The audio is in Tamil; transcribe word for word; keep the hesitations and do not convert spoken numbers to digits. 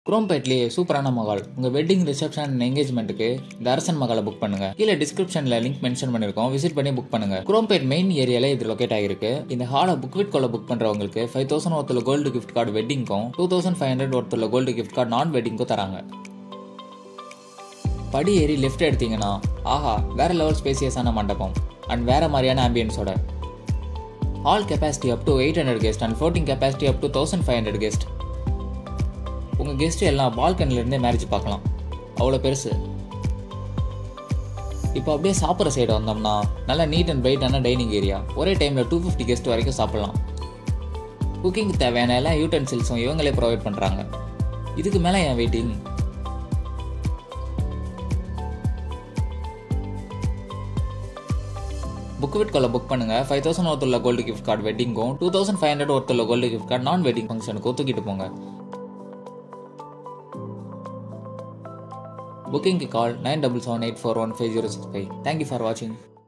Chrompetலயே சூப்பரான மஹால். உங்க வெட்டிங் ரிசப்ஷன் அண்ட் என்கேஜ்மெண்ட்டுக்கு இந்த அரசன் மஹாலை புக் பண்ணுங்க. கீழே டிஸ்கிரிப்ஷன்ல லிங்க் மென்ஷன் பண்ணிருக்கோம். விசிட் பண்ணி புக் பண்ணுங்க. Chrompet மெயின் ஏரியால இது லொகேட் ஆகிருக்கு. இந்த ஹாலை புக் வித் கால்ல புக் பண்றவங்களுக்கு ஃபைவ் தௌசண்ட் ஒருத்தல கோல்டு கிஃப்ட் கார்டு வெட்டிங்க்கும் டூ தௌசண்ட் ஃபைவ் ஹண்ட்ரட் ஒருத்தல கோல்டு கிஃப்ட் கார்டு நான் வெட்டிங்க்கும் தராங்க. படி ஏறி லெஃப்ட் எடுத்தீங்கன்னா ஆஹா வேற லெவல் ஸ்பேசியஸான மண்டபம் அண்ட் வேற மாதிரியான ஆம்பியன்ஸோட. Hall capacity up to eight hundred guest and floating capacity up to thousand five hundred guest. உங்கள் கெஸ்ட்டு எல்லாம் பால்கனிலேருந்தே மேரேஜ் பார்க்கலாம், அவ்வளோ பெருசு. இப்போ அப்படியே சாப்பிட்ற சைடு வந்தோம்னா நல்லா நீட் அண்ட் பிரைட்டான டைனிங் ஏரியா. ஒரே டைமில் டூ ஃபிஃப்டி கெஸ்ட் வரைக்கும் சாப்பிட்லாம். குக்கிங் தேவையான எல்லா யூட்டென்சில்ஸும் இவங்களே ப்ரொவைட் பண்ணுறாங்க. இதுக்கு மேலே என் வெயிட்டிங். புக் வித் கால்ல புக் பண்ணுங்க. ஃபைவ் தௌசண்ட் ஒருத்தல கோல்டு கிஃப்ட் கார்டு வெட்டிங்கும் டூ தௌசண்ட் ஃபைவ் ஹண்ட்ரட் ஒருத்தல gold gift card non wedding ஃபங்க்ஷனுக்கும் தூக்கிட்டு போங்க. Booking call nine seven seven eight four one five zero six five. Thank you for watching.